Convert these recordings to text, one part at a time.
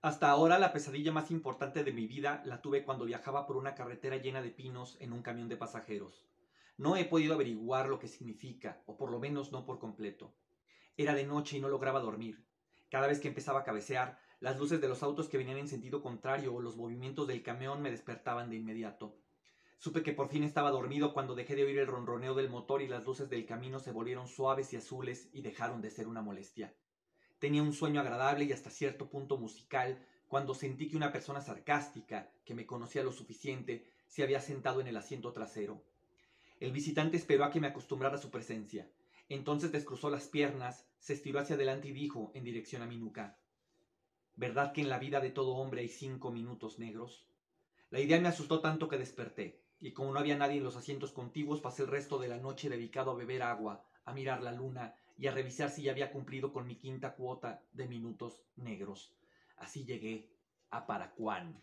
Hasta ahora, la pesadilla más importante de mi vida la tuve cuando viajaba por una carretera llena de pinos en un camión de pasajeros. No he podido averiguar lo que significa, o por lo menos no por completo. Era de noche y no lograba dormir. Cada vez que empezaba a cabecear, las luces de los autos que venían en sentido contrario o los movimientos del camión me despertaban de inmediato. Supe que por fin estaba dormido cuando dejé de oír el ronroneo del motor y las luces del camino se volvieron suaves y azules y dejaron de ser una molestia. Tenía un sueño agradable y hasta cierto punto musical cuando sentí que una persona sarcástica, que me conocía lo suficiente, se había sentado en el asiento trasero. El visitante esperó a que me acostumbrara a su presencia. Entonces descruzó las piernas, se estiró hacia adelante y dijo en dirección a mi nuca: ¿Verdad que en la vida de todo hombre hay 5 minutos negros? La idea me asustó tanto que desperté, y como no había nadie en los asientos contiguos, pasé el resto de la noche dedicado a beber agua, a mirar la luna y a revisar si ya había cumplido con mi quinta cuota de minutos negros. Así llegué a Paracuán.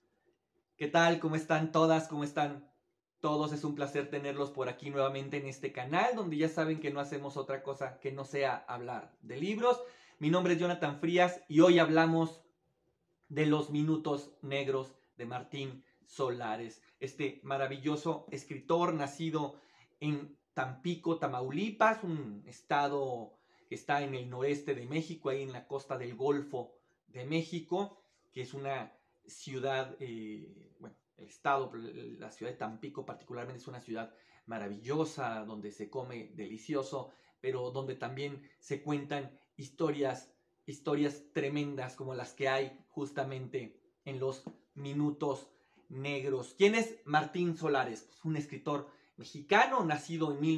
¿Qué tal? ¿Cómo están todas? ¿Cómo están todos? Es un placer tenerlos por aquí nuevamente en este canal, donde ya saben que no hacemos otra cosa que no sea hablar de libros. Mi nombre es Jonathan Frías y hoy hablamos de Los Minutos Negros de Martín Solares, este maravilloso escritor nacido en Tampico, Tamaulipas, un estado que está en el noreste de México, ahí en la costa del Golfo de México, que es una ciudad, bueno, el estado, la ciudad de Tampico particularmente es una ciudad maravillosa, donde se come delicioso, pero donde también se cuentan historias tremendas como las que hay justamente en Los Minutos Negros. ¿Quién es Martín Solares? Pues un escritor mexicano nacido en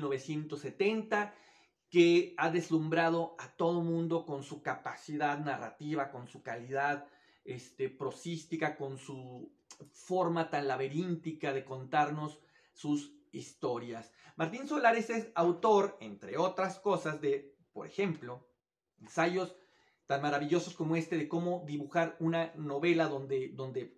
1970 que ha deslumbrado a todo mundo con su capacidad narrativa, con su calidad prosística, con su forma tan laberíntica de contarnos sus historias. Martín Solares es autor, entre otras cosas, de, por ejemplo, ensayos tan maravillosos como este de cómo dibujar una novela donde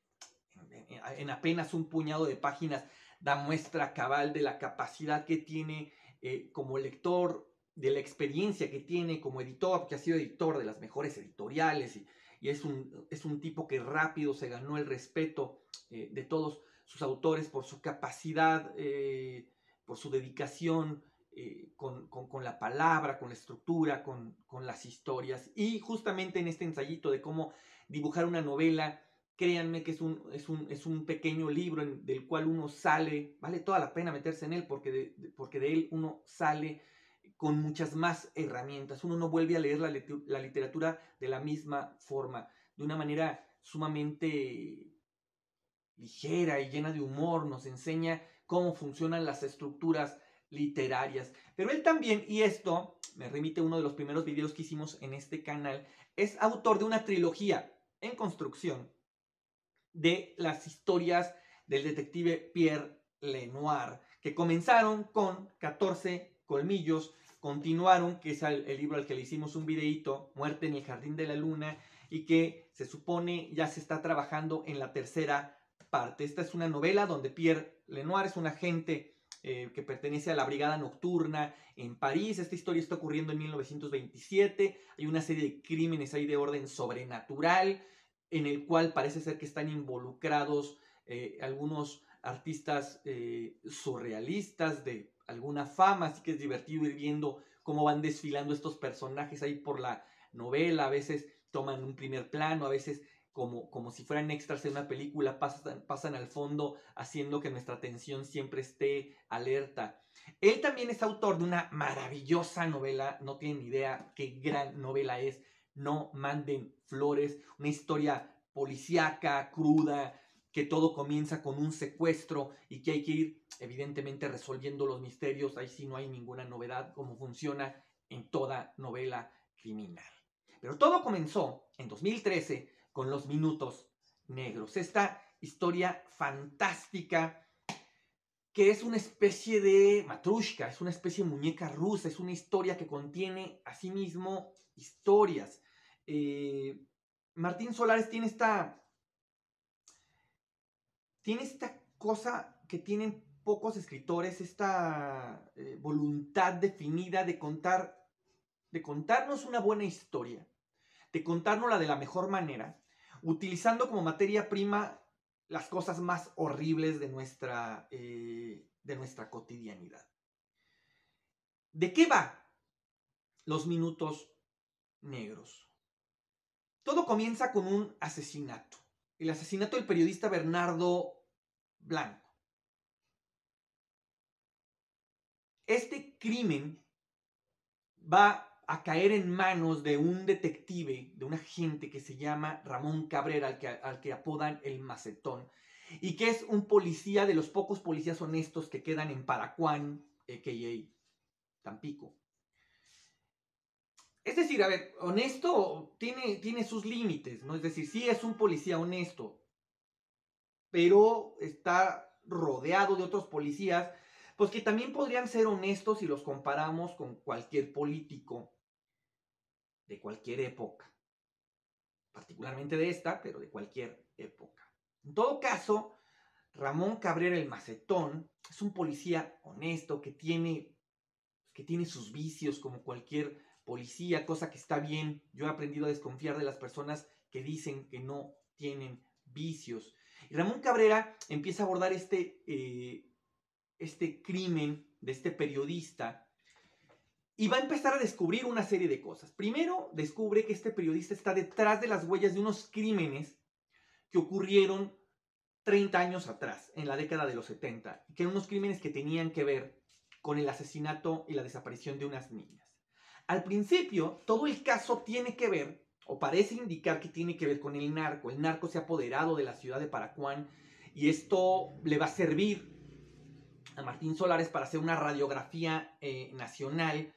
en apenas un puñado de páginas da muestra cabal de la capacidad que tiene como lector, de la experiencia que tiene como editor, que ha sido editor de las mejores editoriales y es un tipo que rápido se ganó el respeto de todos sus autores por su capacidad, por su dedicación con la palabra, con la estructura, con las historias. Y justamente en este ensayito de cómo dibujar una novela, créanme que es un pequeño libro del cual uno sale, vale toda la pena meterse en él porque de él uno sale con muchas más herramientas. Uno no vuelve a leer la literatura de la misma forma, de una manera sumamente ligera y llena de humor. Nos enseña cómo funcionan las estructuras literarias. Pero él también, y esto me remite a uno de los primeros videos que hicimos en este canal, es autor de una trilogía en construcción de las historias del detective Pierre Lenoir, que comenzaron con 14 colmillos, continuaron, que es el libro al que le hicimos un videíto, Muerte en el Jardín de la Luna, y que se supone ya se está trabajando en la tercera parte. Esta es una novela donde Pierre Lenoir es un agente que pertenece a la Brigada Nocturna en París. Esta historia está ocurriendo en 1927. Hay una serie de crímenes ahí de orden sobrenatural, en el cual parece ser que están involucrados algunos artistas surrealistas de alguna fama, así que es divertido ir viendo cómo van desfilando estos personajes ahí por la novela. A veces toman un primer plano, a veces como si fueran extras en una película, pasan al fondo, haciendo que nuestra atención siempre esté alerta. Él también es autor de una maravillosa novela, no tienen idea qué gran novela es, No manden flores, una historia policíaca, cruda, que todo comienza con un secuestro y que hay que ir evidentemente resolviendo los misterios. Ahí sí no hay ninguna novedad, como funciona en toda novela criminal. Pero todo comenzó en 2013 con Los Minutos Negros, esta historia fantástica que es una especie de matrushka, es una especie de muñeca rusa, es una historia que contiene asimismo historias. Martín Solares tiene esta cosa que tienen pocos escritores, esta voluntad definida de contarnos una buena historia, de contárnosla de la mejor manera, utilizando como materia prima las cosas más horribles de nuestra cotidianidad. ¿De qué va Los Minutos Negros? Todo comienza con un asesinato. El asesinato del periodista Bernardo Blanco. Este crimen va a caer en manos de un detective, de un agente que se llama Ramón Cabrera, al que apodan el Macetón, y que es un policía de los pocos policías honestos que quedan en Paracuán, a.k.a. Tampico. Es decir, a ver, honesto tiene sus límites, ¿no? Es decir, sí es un policía honesto, pero está rodeado de otros policías, pues que también podrían ser honestos si los comparamos con cualquier político de cualquier época, particularmente de esta, pero de cualquier época. En todo caso, Ramón Cabrera el Macetón es un policía honesto que tiene sus vicios como cualquier policía, cosa que está bien. Yo he aprendido a desconfiar de las personas que dicen que no tienen vicios. Y Ramón Cabrera empieza a abordar este crimen de este periodista y va a empezar a descubrir una serie de cosas. Primero, descubre que este periodista está detrás de las huellas de unos crímenes que ocurrieron 30 años atrás, en la década de los 70, que eran unos crímenes que tenían que ver con el asesinato y la desaparición de unas niñas. Al principio, todo el caso tiene que ver, o parece indicar que tiene que ver con el narco. El narco se ha apoderado de la ciudad de Paracuán y esto le va a servir a Martín Solares para hacer una radiografía nacional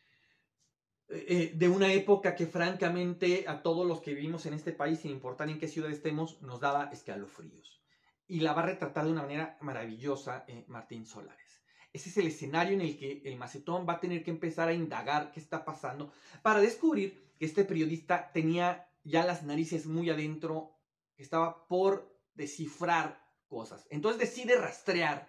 de una época que francamente a todos los que vivimos en este país, sin importar en qué ciudad estemos, nos daba escalofríos. Y la va a retratar de una manera maravillosa Martín Solares. Ese es el escenario en el que el Macetón va a tener que empezar a indagar qué está pasando para descubrir que este periodista tenía ya las narices muy adentro, que estaba por descifrar cosas. Entonces decide rastrear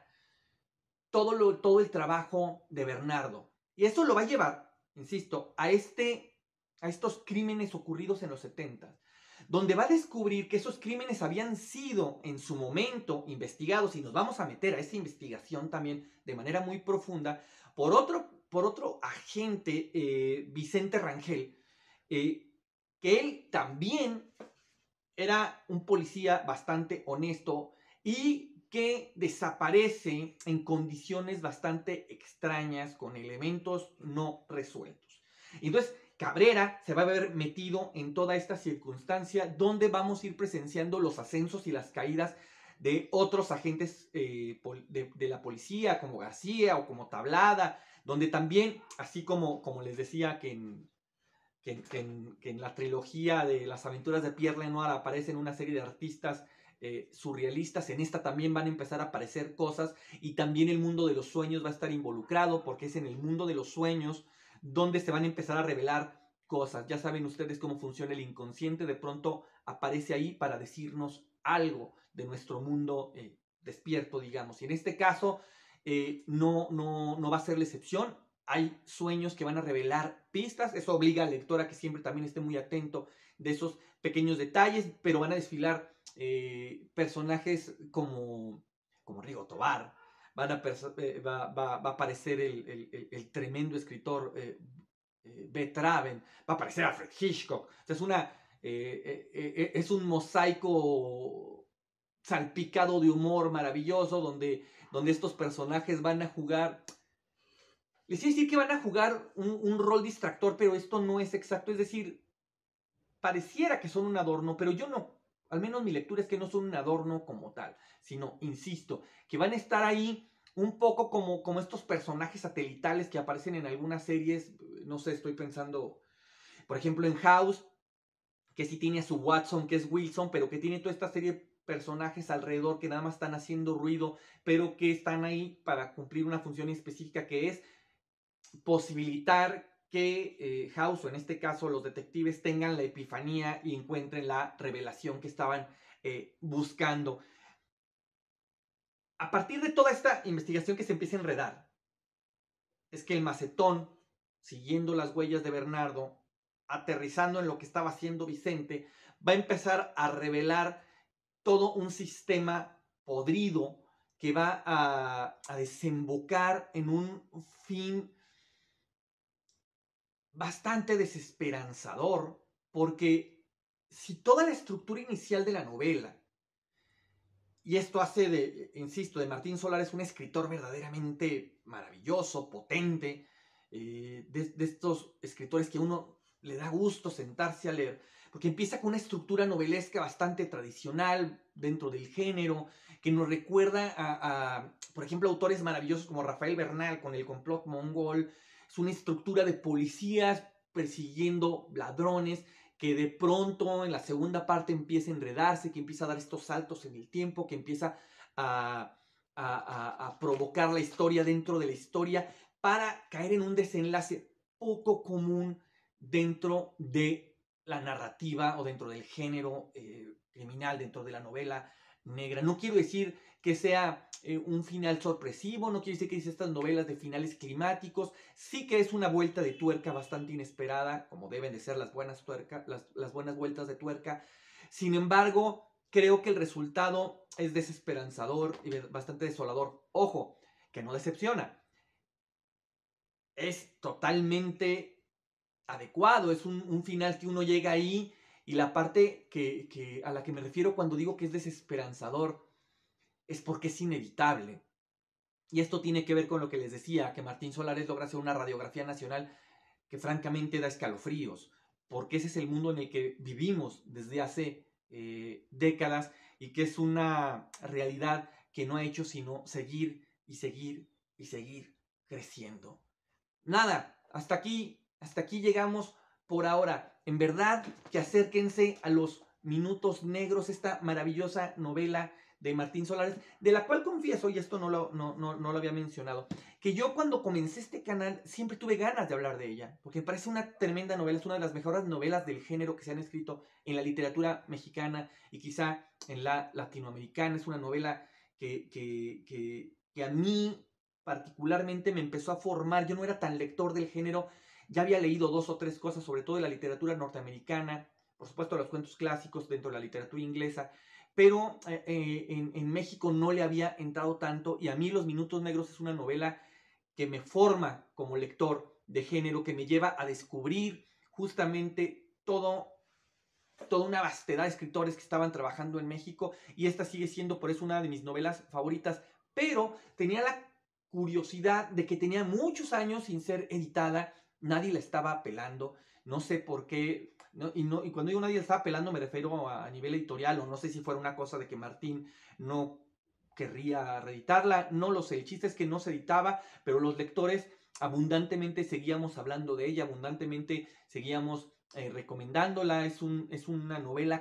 todo el trabajo de Bernardo. Y eso lo va a llevar, insisto, a estos crímenes ocurridos en los 70, donde va a descubrir que esos crímenes habían sido en su momento investigados, y nos vamos a meter a esa investigación también de manera muy profunda, por otro agente, Vicente Rangel, que él también era un policía bastante honesto y que desaparece en condiciones bastante extrañas, con elementos no resueltos. Entonces, Cabrera se va a ver metido en toda esta circunstancia donde vamos a ir presenciando los ascensos y las caídas de otros agentes de la policía, como García o como Tablada, donde también, así como les decía que en la trilogía de las aventuras de Pierre Lenoir aparecen una serie de artistas surrealistas, en esta también van a empezar a aparecer cosas, y también el mundo de los sueños va a estar involucrado, porque es en el mundo de los sueños donde se van a empezar a revelar cosas. Ya saben ustedes cómo funciona el inconsciente, de pronto aparece ahí para decirnos algo de nuestro mundo despierto, digamos. Y en este caso no va a ser la excepción. Hay sueños que van a revelar pistas, eso obliga al lector a que siempre también esté muy atento de esos pequeños detalles, pero van a desfilar personajes como Rigo Tobar, va a aparecer el tremendo escritor Beth Raven, va a aparecer Alfred Hitchcock. O sea, es un mosaico salpicado de humor maravilloso, donde estos personajes van a jugar. Les iba a decir que van a jugar un rol distractor, pero esto no es exacto. Es decir, pareciera que son un adorno, pero yo no. Al menos mi lectura es que no son un adorno como tal, sino, insisto, que van a estar ahí un poco como estos personajes satelitales que aparecen en algunas series. No sé, estoy pensando, por ejemplo, en House, que sí tiene a su Watson, que es Wilson, pero que tiene toda esta serie de personajes alrededor que nada más están haciendo ruido, pero que están ahí para cumplir una función específica, que es posibilitar que House, o en este caso los detectives, tengan la epifanía y encuentren la revelación que estaban buscando. A partir de toda esta investigación que se empieza a enredar, es que el Macetón, siguiendo las huellas de Bernardo, aterrizando en lo que estaba haciendo Vicente, va a empezar a revelar todo un sistema podrido que va a desembocar en un fin bastante desesperanzador, porque si toda la estructura inicial de la novela, y esto hace de, insisto, de Martín Solares un escritor verdaderamente maravilloso, potente, de estos escritores que a uno le da gusto sentarse a leer, porque empieza con una estructura novelesca bastante tradicional dentro del género, que nos recuerda por ejemplo, autores maravillosos como Rafael Bernal con El complot mongol. Es una estructura de policías persiguiendo ladrones, que de pronto en la segunda parte empieza a enredarse, que empieza a dar estos saltos en el tiempo, que empieza a provocar la historia dentro de la historia para caer en un desenlace poco común dentro de la narrativa o dentro del género criminal, dentro de la novela negra. No quiero decir que sea un final sorpresivo, no quiero decir que dice estas novelas de finales climáticos, sí que es una vuelta de tuerca bastante inesperada, como deben de ser las buenas vueltas de tuerca. Sin embargo, creo que el resultado es desesperanzador y bastante desolador. Ojo, que no decepciona. Es totalmente adecuado, es un final que uno llega ahí, y la parte a la que me refiero cuando digo que es desesperanzador es porque es inevitable. Y esto tiene que ver con lo que les decía, que Martín Solares logra hacer una radiografía nacional que francamente da escalofríos, porque ese es el mundo en el que vivimos desde hace décadas, y que es una realidad que no ha hecho sino seguir y seguir y seguir creciendo. Nada, hasta aquí llegamos por ahora. En verdad que acérquense a Los Minutos Negros, esta maravillosa novela de Martín Solares, de la cual confieso, y esto no lo había mencionado, que yo cuando comencé este canal siempre tuve ganas de hablar de ella, porque me parece una tremenda novela, es una de las mejores novelas del género que se han escrito en la literatura mexicana y quizá en la latinoamericana. Es una novela que a mí particularmente me empezó a formar. Yo no era tan lector del género, ya había leído 2 o 3 cosas, sobre todo de la literatura norteamericana, por supuesto los cuentos clásicos dentro de la literatura inglesa, pero en México no le había entrado tanto, y a mí Los Minutos Negros es una novela que me forma como lector de género, que me lleva a descubrir justamente toda una vastedad de escritores que estaban trabajando en México, y esta sigue siendo por eso una de mis novelas favoritas, pero tenía la curiosidad de que tenía muchos años sin ser editada, nadie la estaba pelando, no sé por qué, y cuando digo nadie la estaba pelando me refiero a nivel editorial, o no sé si fuera una cosa de que Martín no querría reeditarla, no lo sé, el chiste es que no se editaba, pero los lectores abundantemente seguíamos hablando de ella, abundantemente seguíamos recomendándola. Es una novela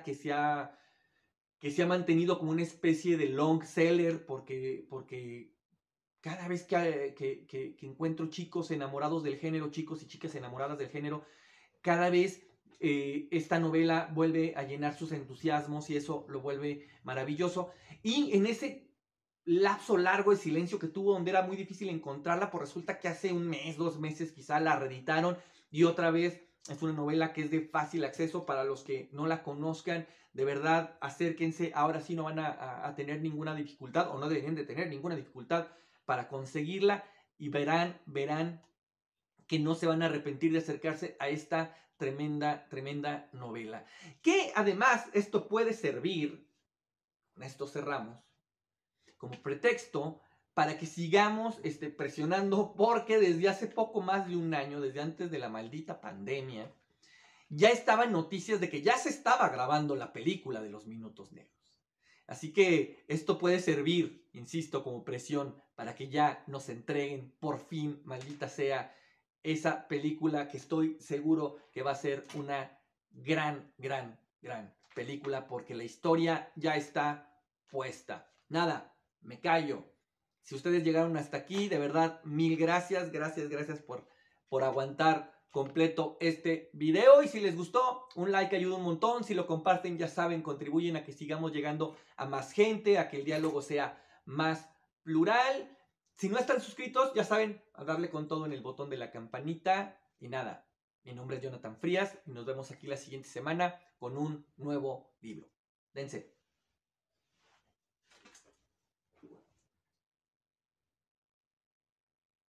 que se ha mantenido como una especie de long seller, porque cada vez que encuentro chicos enamorados del género, chicos y chicas enamoradas del género, cada vez esta novela vuelve a llenar sus entusiasmos, y eso lo vuelve maravilloso. Y en ese lapso largo de silencio que tuvo, donde era muy difícil encontrarla, pues resulta que hace 1 mes, 2 meses quizá la reeditaron, y otra vez es una novela que es de fácil acceso para los que no la conozcan. De verdad, acérquense, ahora sí no van a tener ninguna dificultad, o no deberían de tener ninguna dificultad para conseguirla, y verán que no se van a arrepentir de acercarse a esta tremenda novela. Que además esto puede servir, con esto cerramos, como pretexto para que sigamos presionando, porque desde hace poco más de 1 año, desde antes de la maldita pandemia, ya estaban noticias de que ya se estaba grabando la película de Los Minutos Negros. Así que esto puede servir, insisto, como presión para que ya nos entreguen por fin, maldita sea, esa película, que estoy seguro que va a ser una gran película, porque la historia ya está puesta. Nada, me callo. Si ustedes llegaron hasta aquí, de verdad, mil gracias, gracias por aguantar completo este video. Y si les gustó, un like ayuda un montón. Si lo comparten, ya saben, contribuyen a que sigamos llegando a más gente, a que el diálogo sea más plural. Si no están suscritos, ya saben, a darle con todo en el botón de la campanita. Y nada, Mi nombre es Jonathan Frías y nos vemos aquí la siguiente semana con un nuevo libro. Dense.